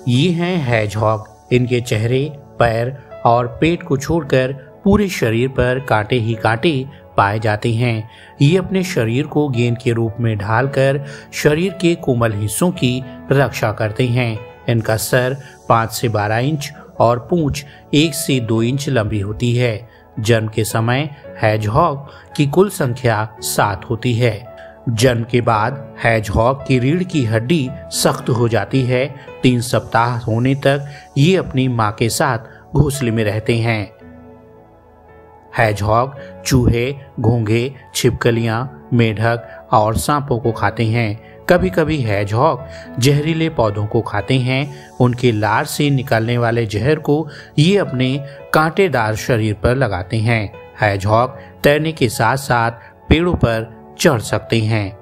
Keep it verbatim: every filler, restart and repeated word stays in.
ये हैं हैजहॉग। इनके चेहरे, पैर और पेट को छोड़कर पूरे शरीर पर कांटे ही कांटे पाए जाते हैं। ये अपने शरीर को गेंद के रूप में ढालकर शरीर के कोमल हिस्सों की रक्षा करते हैं। इनका सर पाँच से बारह इंच और पूंछ एक से दो इंच लंबी होती है। जन्म के समय हैजहॉग की कुल संख्या सात होती है। जन्म के बाद हैजहॉग की रीढ़ की हड्डी सख्त हो जाती है। तीन सप्ताह होने तक ये अपनी मां के साथ घोंसले में रहते हैं। हैजहॉग चूहे, घोंघे, छिपकलियां, मेढक और सांपों को खाते हैं। कभी कभी हैजहॉग जहरीले पौधों को खाते हैं। उनके लार से निकलने वाले जहर को ये अपने कांटेदार शरीर पर लगाते हैं। हैजहॉग तैरने के साथ साथ पेड़ों पर चढ़ सकते हैं।